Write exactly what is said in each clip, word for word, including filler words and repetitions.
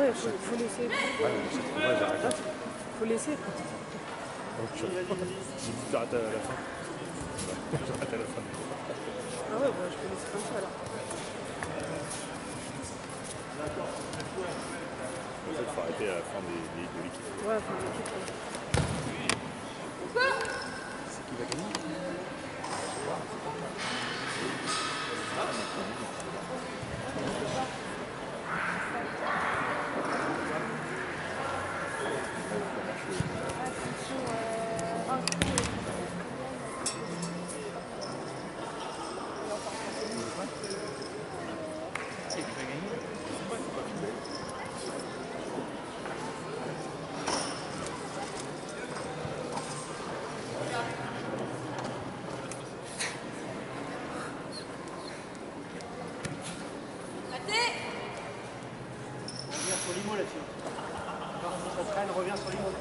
Ouais, faut, faut laisser. Ouais, mais c'est trop vrai, j'ai arrêté. Faut laisser. Donc, je j'ai dit d'arrêter à la fin. J'arrête à la fin. Ah ouais, bah, je peux laisser comme ça alors. En fait, il faut arrêter à la fin des, des, de l'équipe. Ouais, fin de l'équipe. Ouais. C'est qui va gagner? Sur l'I M O là-dessus. Ça traîne, revient sur l'I M O.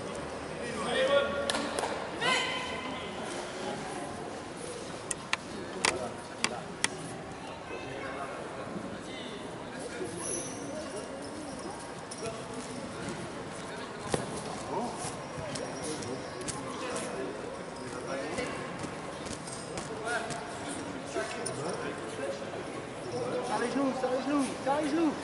Sur les genoux, sur les genoux, sur les genoux.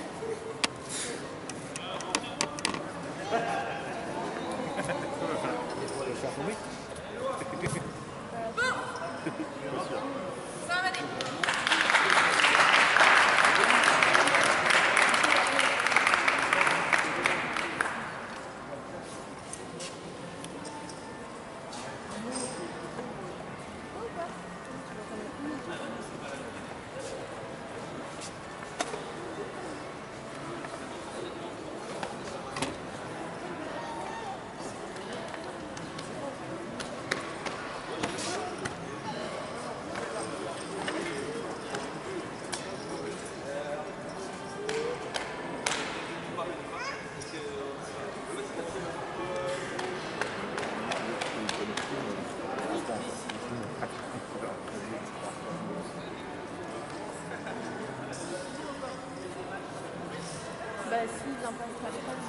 Bah si, il vient pas avec ma femme,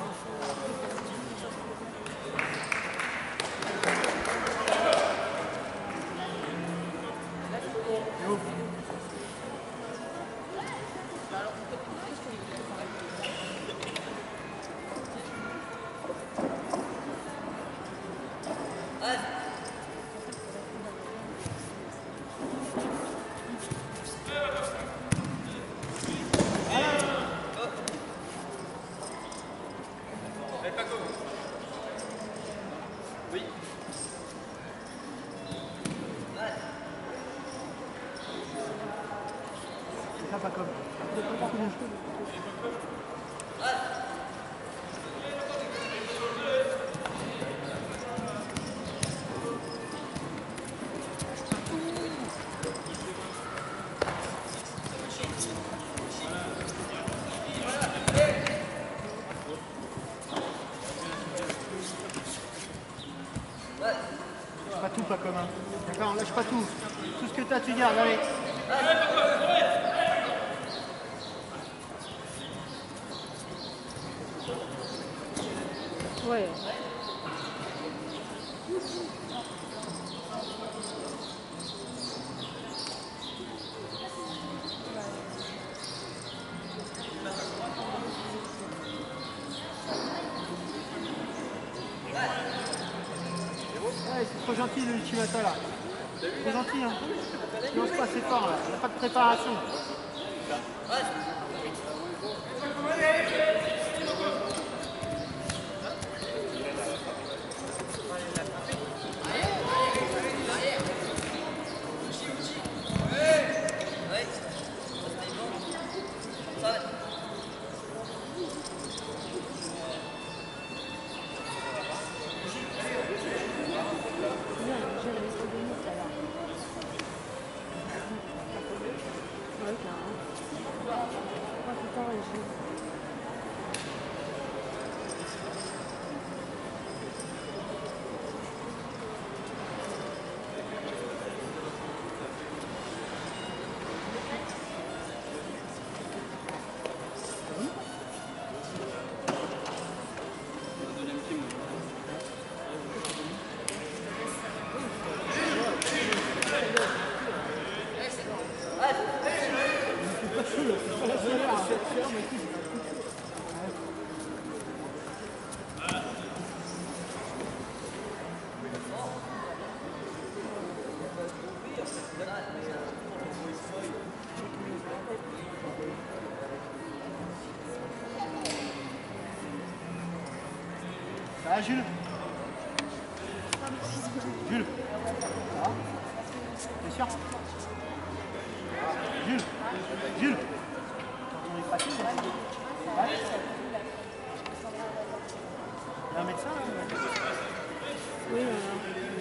Oui. C'est ça, pas comme. Pas tout, pas commun. D'accord, lâche pas tout. Tout ce que t'as, tu gardes, allez. Ouais. Ouais, c'est trop gentil le Chimata là. Trop gentil, hein. Il lance pas assez fort là. Il n'y a pas de préparation. Ouais, carrément. Oh putain, j'ai... Ah, Jules. Jules. Ah. Bien sûr. Jules. Jules. On est pratique, là. Ouais. Il y a un médecin, là. Oui, voilà.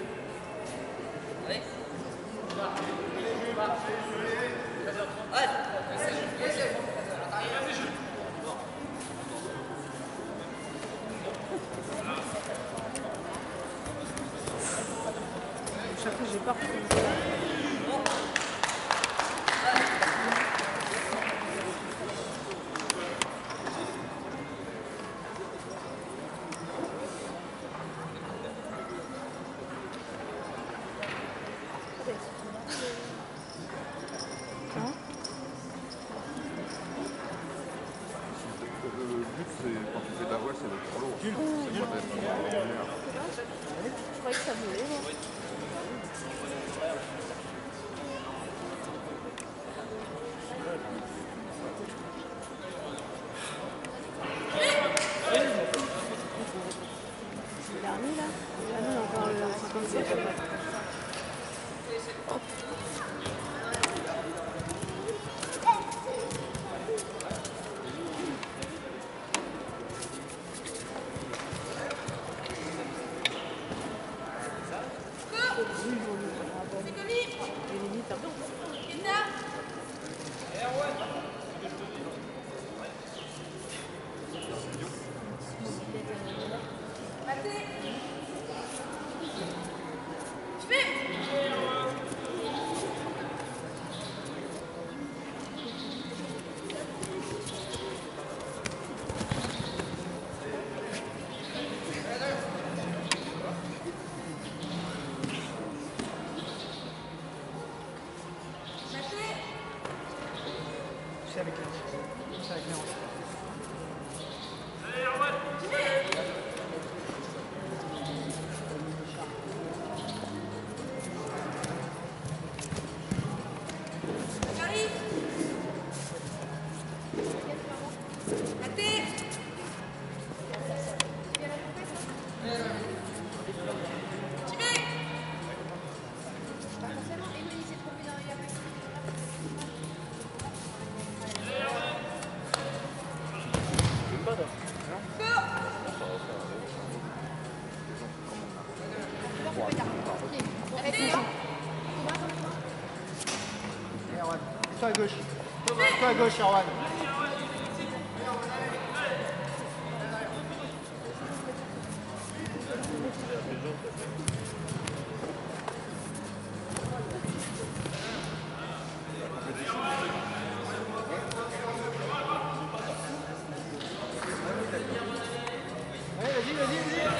Chaque fois, j'ai peur. Le but, c'est quand tu fais de la voile, c'est d'être trop lourd. Jules. C'est pas d'être en lumière. Je croyais que ça volait, moi. Le dernier, là. Ah non, encore le cinquante-sept. C'est avec les C'est avec les hanches. Toi à gauche. Toi à gauche, Erwan. Allez, vas-y, vas-y, vas-y.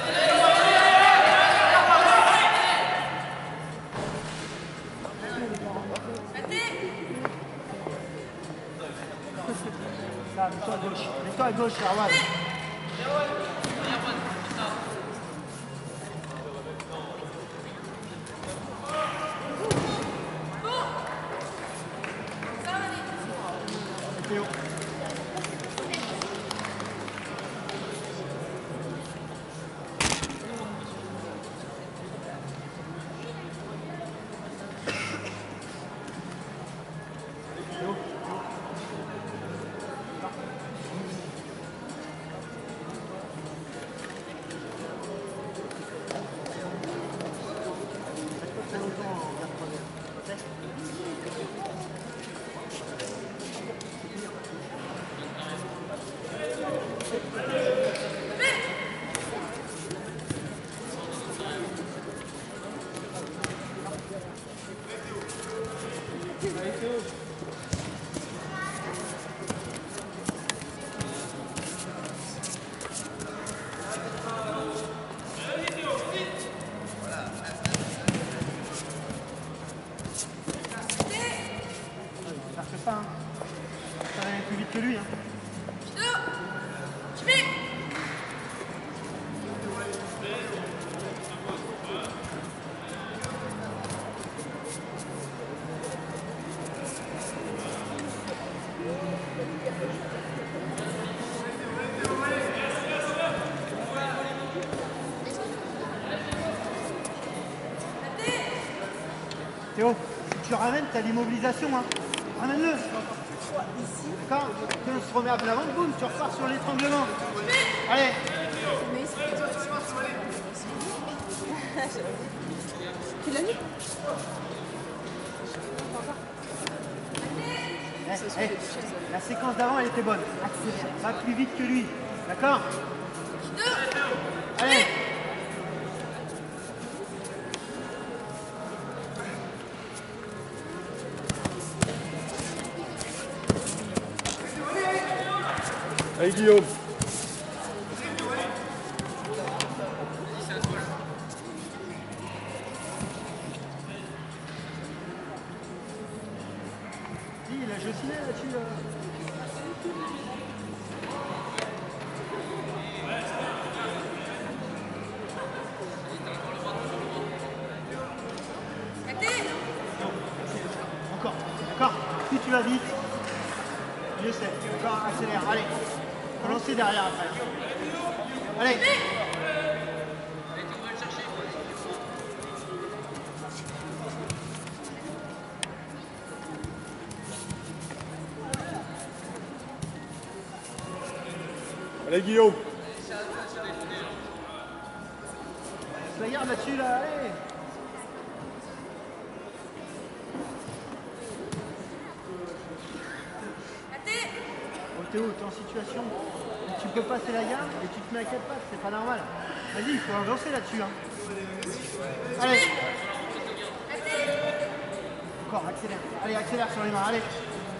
Ça, mets-toi à gauche. Mets-toi à gauche, Erwan. Théo. Théo. Ça fait pas, hein. Allez. plus vite que lui. Hein. Théo, si tu ramènes, tu as l'immobilisation. Hein. Ramène-le. D'accord. Tu se remets à plat ventre, boum, tu repars sur l'étranglement. Allez. Tu l'as mis? Eh, eh, la séquence d'avant, elle était bonne. Accélère. Va plus vite que lui. D'accord. Allez. Allez Guillaume. Si, il a jetiné là-dessus. Là. Encore, encore. Plus tu vas vite, mieux c'est. Encore, accélère. Allez. Faut lancer derrière après. Allez. Allez Guillaume. Je la garde là-dessus là, allez. Oh, Théo, t'es en situation. Tu peux passer la garde et tu te mets à quatre pattes, c'est pas normal. Vas-y, il faut avancer là-dessus. Hein. Allez. Encore, accélère. Allez, accélère sur les mains, allez.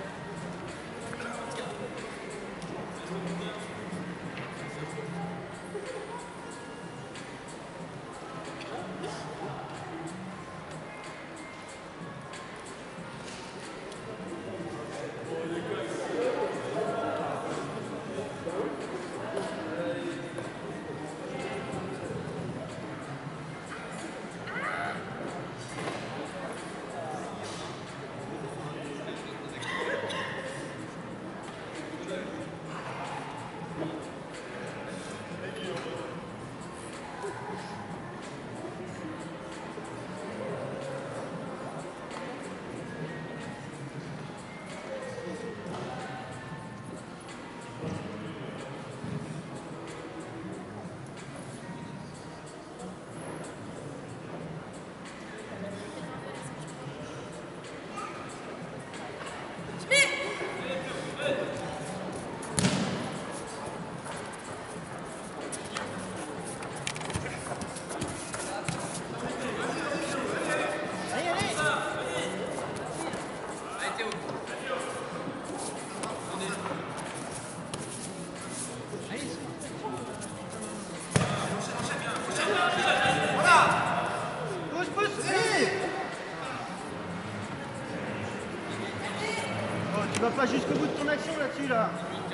Tu vas pas jusqu'au bout de ton action là-dessus là.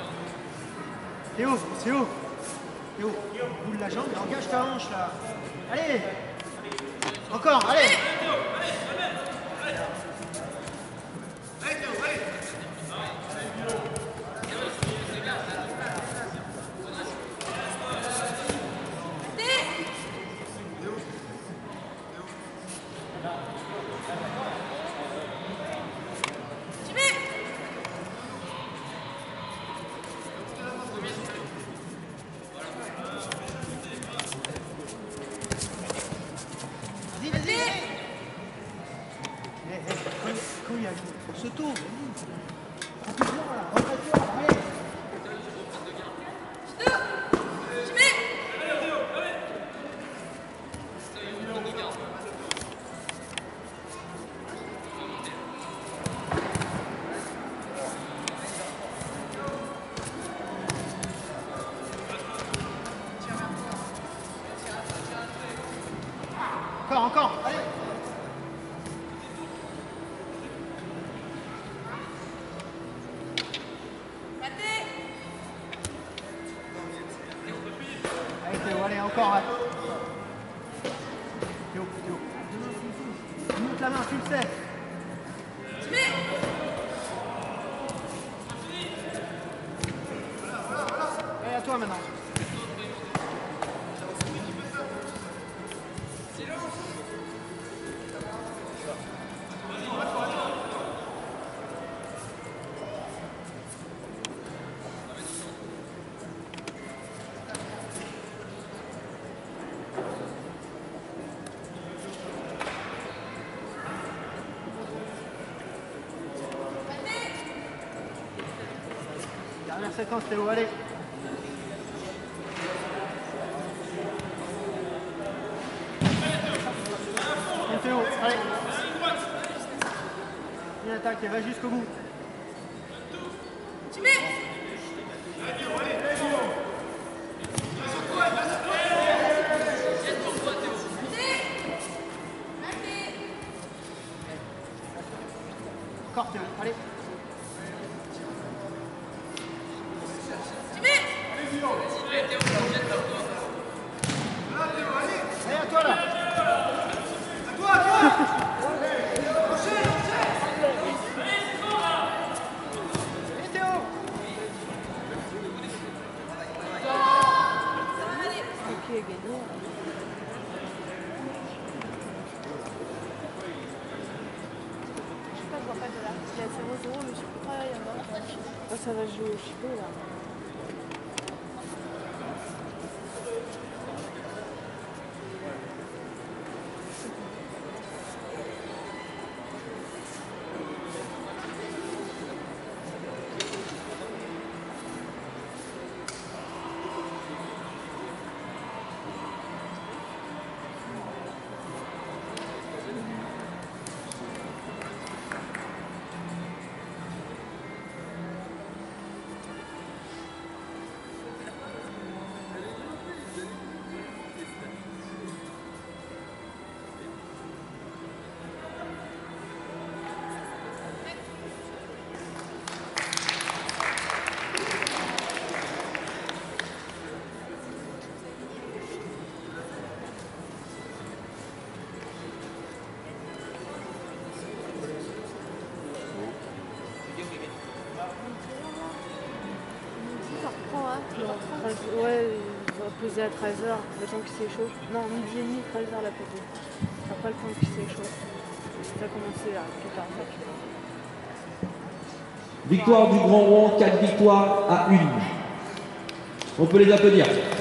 Théo, Théo. Théo, boule la jambe et engage ta hanche là. Allez. Encore, allez. Vas-y, vas-y, allez. Eh, eh, quand, quand il y a ce tour, vas-y. Prends-toi là, remets-toi, allez. Encore, encore, allez. allez, encore, ouais. Théo, Théo. Tu montes la main, tu le sais. Allez, à toi maintenant. Dernière séquence, Théo, allez. Bien, Théo, allez. Viens, attaque et va jusqu'au bout. Tu mets. Encore Théo, allez. Allez, à toi là. À toi, à toi. Allez Théo. Qui a gagné? Je sais pas, je vois pas de là. Il y a zéro zéro, mais je sais pas, il y en a un. Ah, ça va jouer au chipé là. Ça reprend, hein. Ouais, il va poser à treize heures, le temps qu'il s'échauffe. Non, midi et demi, treize heures la poser. Après le temps qu'il s'échauffe. Ça a commencé à quatorze heures. Victoire du Grand Rouen, quatre victoires à une. On peut les applaudir.